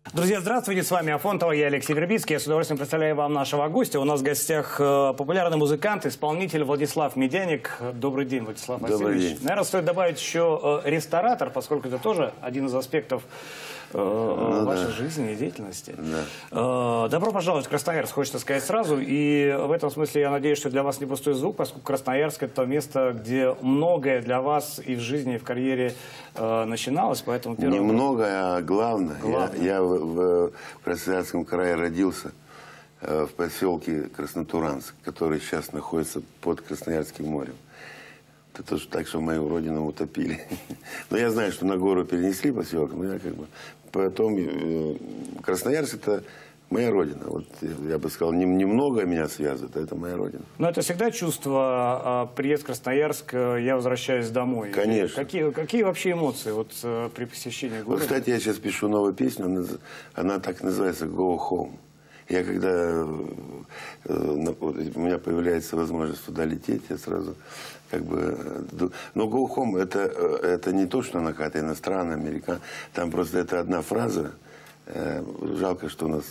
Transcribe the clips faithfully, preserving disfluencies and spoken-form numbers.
Друзья, здравствуйте, с вами Афонтова, я Алексей Вербицкий. Я с удовольствием представляю вам нашего гостя. У нас в гостях популярный музыкант, исполнитель Владислав Медяник. Добрый день, Владислав Васильевич. Добрый день. Наверное, стоит добавить еще ресторатор, поскольку это тоже один из аспектов ну, вашей да. жизни и деятельности. Да. Добро пожаловать в Красноярск, хочется сказать сразу. И в этом смысле я надеюсь, что для вас не пустой звук, поскольку Красноярск — это то место, где многое для вас и в жизни, и в карьере э, начиналось. Поэтому первое... Не многое, а главное. главное. Я, я в, в Красноярском крае родился, э, в поселке Краснотуранск, который сейчас находится под Красноярским морем. Это тоже так, что мою родину утопили. Но я знаю, что на гору перенесли поселок, но я как бы... Потом э, Красноярск — это моя родина. Вот я бы сказал, немного меня связывает, а это моя родина. Но это всегда чувство, приезд в Красноярск, я возвращаюсь домой. Конечно. Какие, какие вообще эмоции вот, при посещении города? Вот, кстати, я сейчас пишу новую песню, она, она так называется «Go Home». Я когда э, у меня появляется возможность туда лететь, я сразу как бы... Но «Go Home» это, это не то, что она какая-то иностранная, американская. Там просто это одна фраза. Жалко, что у нас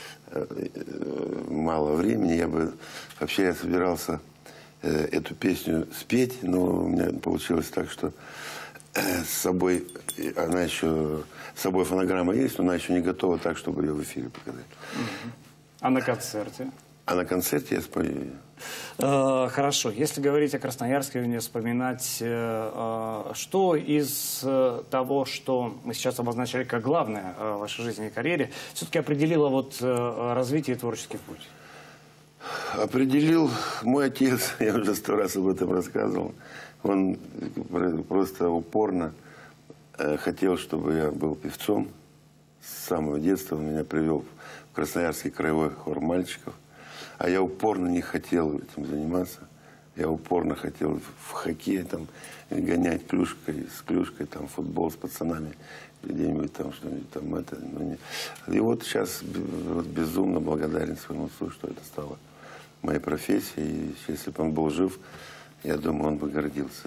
мало времени. Я бы вообще я собирался эту песню спеть, но у меня получилось так, что с собой она еще с собой фонограмма есть, но она еще не готова так, чтобы ее в эфире показать. А на концерте? А на концерте я спою ее. Э, хорошо. Если говорить о Красноярске, не вспоминать, э, что из э, того, что мы сейчас обозначали как главное э, в вашей жизни и карьере, все-таки определило вот, э, развитие и творческий путь? Определил мой отец, я уже сто раз об этом рассказывал. Он просто упорно э, хотел, чтобы я был певцом. С самого детства он меня привел в Красноярский краевой хор мальчиков. А я упорно не хотел этим заниматься. Я упорно хотел в хоккей там, гонять клюшкой, с клюшкой, там, футбол с пацанами, где-нибудь там что-нибудь там это. Ну, не. И вот сейчас вот, безумно благодарен своему отцу, что это стало моей профессией. И если бы он был жив, я думаю, он бы гордился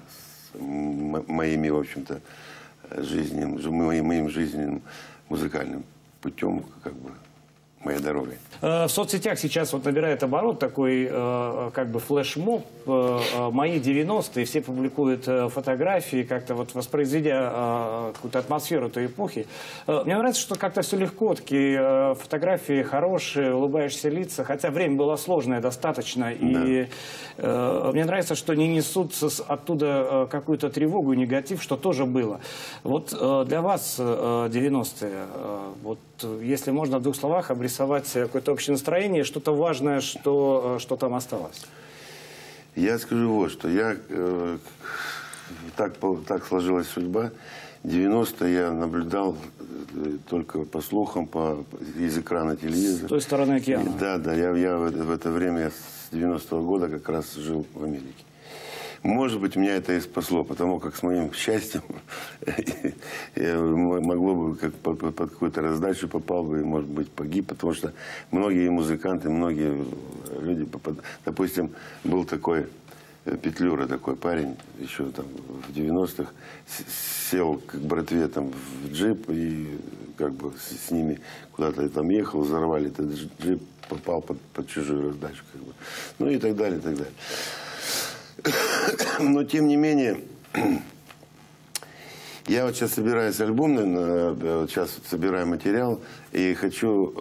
моими, в общем-то, жизненным, моим жизненным музыкальным путем, как бы, моей дорогой. В соцсетях сейчас вот набирает оборот такой как бы флешмоб «Мои девяностые». Все публикуют фотографии, как-то вот воспроизведя какую-то атмосферу той эпохи. Мне нравится, что как-то все легко, такие фотографии хорошие, улыбающиеся лица, хотя время было сложное достаточно. И да. Мне нравится, что не несут оттуда какую-то тревогу и негатив, что тоже было. Вот для вас девяностые, вот если можно в двух словах обрисовать какое-то общее настроение, что-то важное, что, что там осталось? Я скажу вот, что я, э, так, так сложилась судьба. девяностые я наблюдал э, только по слухам, по, из экрана телевизора. С той стороны океана. И, да, да, я, я в, в это время, я с девяностого года как раз жил в Америке. Может быть, меня это и спасло, потому как с моим счастьем могло бы как под какую-то раздачу попал бы и, может быть, погиб, потому что многие музыканты, многие люди, допустим, был такой Петлюра, такой парень, еще там в девяностых, сел к братве там в джип и как бы с ними куда-то там ехал, взорвали этот джип, попал под, под чужую раздачу, как бы. Ну и так далее, и так далее. Но, тем не менее, я вот сейчас собираюсь альбом, сейчас собираю материал, и хочу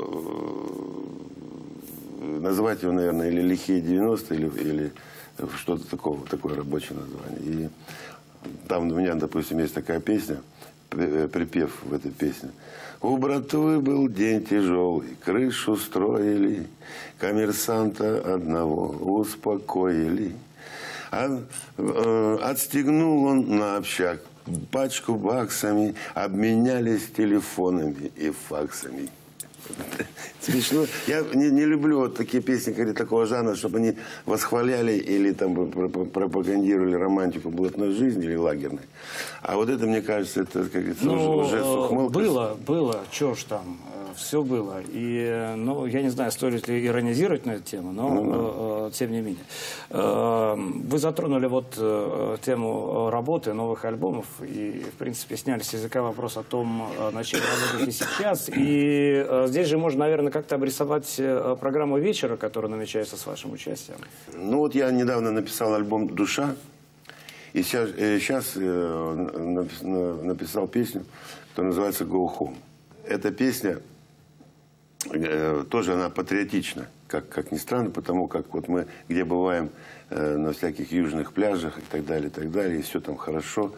назвать его, наверное, или «Лихие девяностые», или, или что-то такого, такое рабочее название. И там у меня, допустим, есть такая песня, припев в этой песне. У братвы был день тяжелый, крышу строили, коммерсанта одного успокоили. А, э, отстегнул он на общак пачку баксами, обменялись телефонами и факсами. Смешно. Я не, не люблю вот такие песни, как такого жанра, чтобы они восхваляли или там пропагандировали романтику блатной жизни или лагерной. А вот это, мне кажется, это, как говорится, ну, уже с ухмылкой. Было, было. Чего ж там. все было. И, ну, я не знаю, стоит ли иронизировать на эту тему, но ну, э, тем не менее. Э, вы затронули вот э, тему работы, новых альбомов, и, в принципе, сняли с языка вопрос о том, над чем работаете сейчас. И э, здесь же можно, наверное, как-то обрисовать э, программу вечера, которая намечается с вашим участием. Ну вот я недавно написал альбом «Душа». И сейчас, сейчас написал песню, которая называется «Go Home». Эта песня тоже она патриотична, как, как ни странно, потому как вот мы где бываем на всяких южных пляжах и так далее, и так далее, и все там хорошо,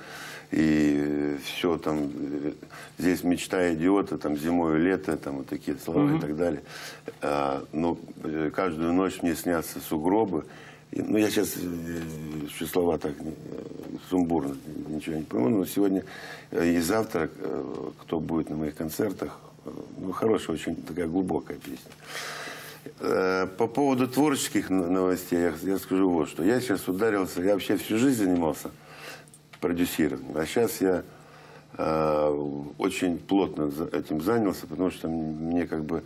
и все там, здесь мечта идиота, там зимой и лето, там вот такие слова mm-hmm. и так далее. А, но каждую ночь мне снятся сугробы. Ну, я сейчас еще слова так сумбурно, ничего не пойму, но сегодня и завтра, кто будет на моих концертах, ну, хорошая, очень такая глубокая песня. По поводу творческих новостей я, я скажу вот что. Я сейчас ударился, я вообще всю жизнь занимался продюсированием, а сейчас я э, очень плотно этим занялся, потому что мне как бы,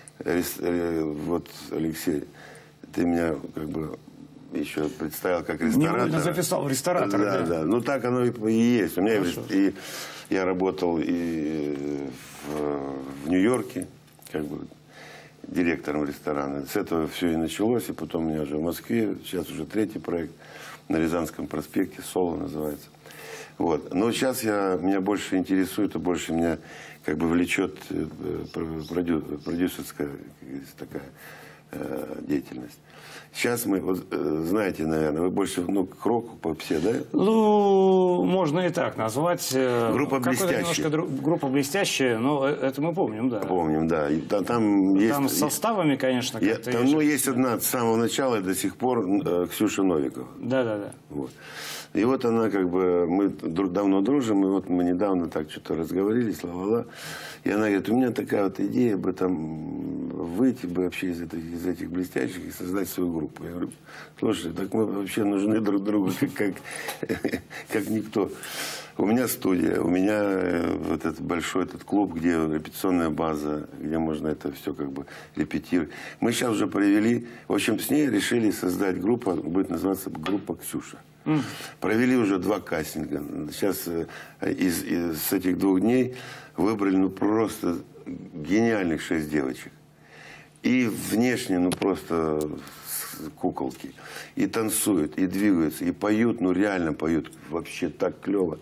вот, Алексей, ты меня как бы еще представил как ресторатора. Невольно записал в ресторатор. Да, да, да. Ну так оно и есть. У меня и, я работал и в, в Нью-Йорке, как бы директором ресторана. С этого все и началось, и потом у меня уже в Москве, сейчас уже третий проект на Рязанском проспекте, «Соло» называется. Вот. Но сейчас я, меня больше интересует, и больше меня как бы влечет продю, продюсерская такая э, деятельность. Сейчас мы, вот, знаете, наверное, вы больше, ну, к року, попсе, да? Ну, можно и так назвать. Группа «Блестящая». Немножко дру... Группа «Блестящая», но это мы помним, да. Помним, да. И, там, там, есть... там с составами, конечно, я, там, ну, есть одна с самого начала и до сих пор э, Ксюша Новикова. Да, да, да. Вот. И вот она как бы, мы давно дружим, и вот мы недавно так что-то разговорились, ла-ла-ла. И она говорит, у меня такая вот идея бы там выйти бы вообще из этих, из этих блестящих и создать свою группу. Я говорю, слушай, так мы вообще нужны друг другу как, как, как никто. У меня студия, у меня вот этот большой этот клуб, где репетиционная база, где можно это все как бы репетировать. Мы сейчас уже провели, в общем, с ней решили создать группу, будет называться группа «Ксюша». Mm. Провели уже два кастинга. Сейчас из, из с этих двух дней выбрали ну просто гениальных шесть девочек. И внешне, ну просто куколки. И танцуют, и двигаются, и поют, ну реально поют. Вообще так клево.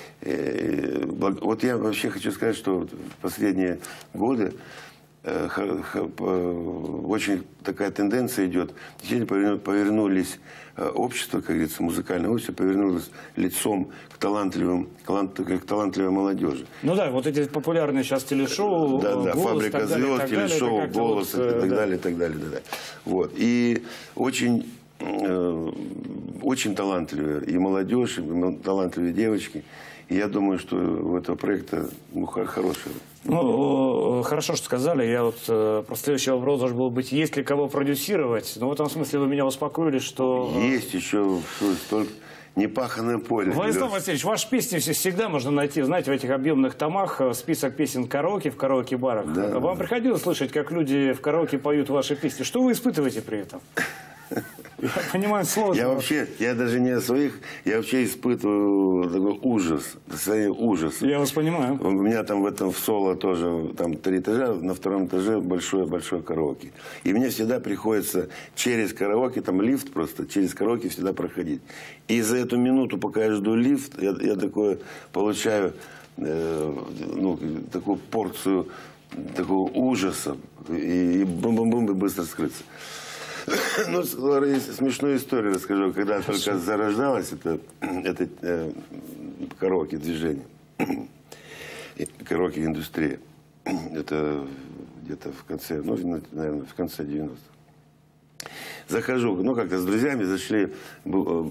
Вот я вообще хочу сказать, что в последние годы очень такая тенденция идет. Действительно повернулись общество, как говорится, музыкальное общество, повернулось лицом к талантливым, к талантливой молодежи. Ну да, вот эти популярные сейчас телешоу, да, да, «Голос», «Фабрика звезд», телешоу, «Голос» вот, и так да. далее, и так далее, и так далее. Вот. И очень, э, очень талантливые и молодежь, и талантливые девочки. И я думаю, что у этого проекта ну, хороший. Ну, хорошо, что сказали. Я вот э, просто следующий вопрос должен был быть, есть ли кого продюсировать? Но в этом смысле вы меня успокоили, что... Есть еще столько непаханное поле. Владислав Васильевич, ваши песни всегда можно найти, знаете, в этих объемных томах, список песен караоке в караоке-барах. Да. Вам приходилось слышать, как люди в караоке поют ваши песни? Что вы испытываете при этом? Я понимаю, сложно. Я вообще, я даже не о своих, я вообще испытываю такой ужас, состояние ужаса. Я вас понимаю. У меня там в этом в соло тоже, там три этажа, на втором этаже большое-большое караоке. И мне всегда приходится через караоке, там лифт просто, через караоке всегда проходить. И за эту минуту, пока я жду лифт, я, я такое получаю, э, ну, такую порцию такого ужаса, и, и бум-бум-бум, и быстро скрыться. Ну, смешную историю расскажу. Когда только зарождалось это, это э, караоке-движение, караоке-индустрия, это где-то в конце, ну, наверное, в конце девяностых. Захожу, ну, как-то с друзьями зашли, был,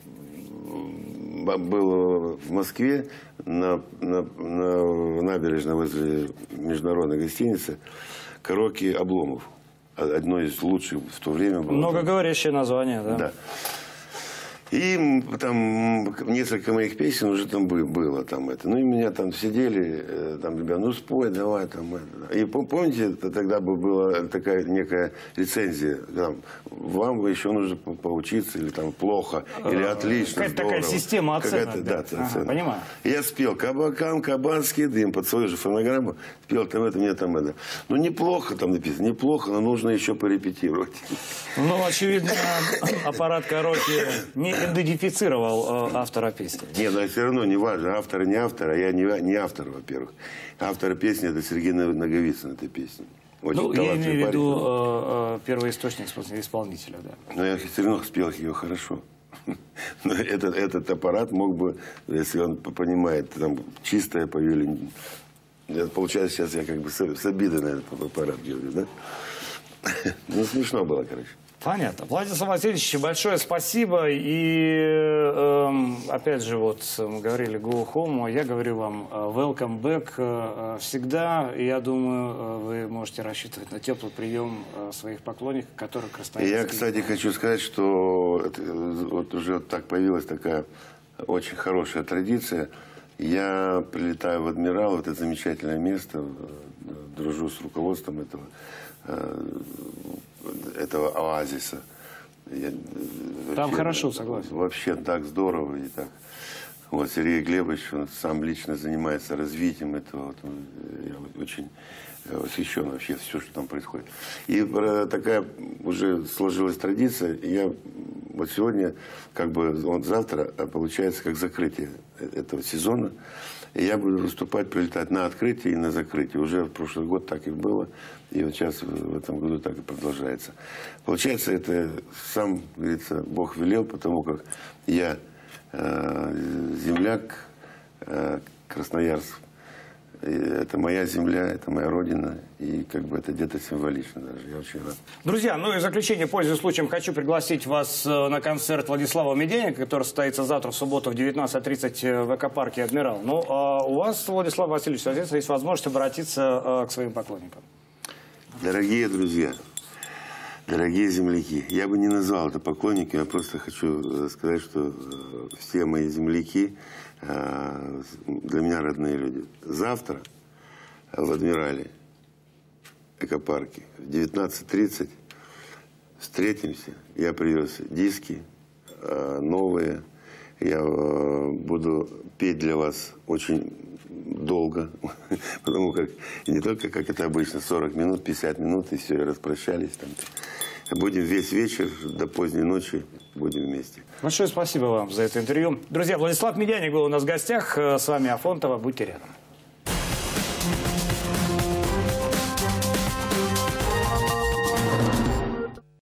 был в Москве на, на, на набережной возле международной гостиницы караоке «Обломов». Одно из лучших в то время было. Многоговорящее название, да? Да. И там несколько моих песен уже там было. Там это. Ну и меня там сидели, там, ребята, ну спой, давай. Там, это. И помните, тогда бы была такая некая рецензия. Там, вам еще нужно поучиться, или там плохо, или отлично, какая-то такая система оценок. Да, да, ага, понимаю. Я спел «Кабакан, кабанский дым», под свою же фонограмму, спел там это, мне там это. Ну неплохо там написано, неплохо, но нужно еще порепетировать. Ну, очевидно, аппарат Караоке не идентифицировал э, автора песни. Нет, но все равно не важно, автор не автор, а я не, не автор, во-первых. Автор песни — это Сергей Наговицын, этой песни. Очень ну, я имею в виду э, э, первоисточник исполнителя, да. Но я все равно спел ее хорошо. Но этот, этот аппарат мог бы, если он понимает, там, чистое повели. Получается, сейчас я как бы с, с обидой на этот аппарат делаю, да? Ну, смешно было, короче. Понятно. Владислав Васильевич, большое спасибо. И, э, опять же, вот мы говорили go home, я говорю вам welcome back всегда. И я думаю, вы можете рассчитывать на теплый прием своих поклонников, которые красноярцы. Я, кстати, хочу сказать, что вот уже так появилась такая очень хорошая традиция. Я прилетаю в Адмирал, это замечательное место, дружу с руководством этого этого оазиса. Я, Там вообще, хорошо, согласен. Вообще так здорово. И так. Вот Сергей Глебович, он сам лично занимается развитием этого. Вот, я очень восхищен вообще все, что там происходит. И такая уже сложилась традиция. Я вот сегодня, как бы, вот завтра получается как закрытие этого сезона. И я буду выступать, прилетать на открытие и на закрытие. Уже в прошлый год так и было. И вот сейчас в этом году так и продолжается. Получается, это сам, говорится, Бог велел, потому как я э, земляк, э, Красноярск. И это моя земля, это моя родина. И как бы это где-то символично даже. Я очень рад. Друзья, ну и в заключение, пользуясь случаем, хочу пригласить вас на концерт Владислава Медяника, который состоится завтра, в субботу, в девятнадцать тридцать в экопарке «Адмирал». Ну, а у вас, Владислав Васильевич, соответственно, есть возможность обратиться к своим поклонникам. Дорогие друзья, дорогие земляки, я бы не назвал это поклонниками, я просто хочу сказать, что все мои земляки для меня родные люди. Завтра в Адмирале, экопарке, в девятнадцать тридцать встретимся. Я привез диски новые. Я буду петь для вас очень долго, потому как не только, как это обычно, сорок минут, пятьдесят минут, и все, и распрощались. Там. Будем весь вечер, до поздней ночи будем вместе. Большое спасибо вам за это интервью. Друзья, Владислав Медяник был у нас в гостях. С вами Афонтова. Будьте рядом.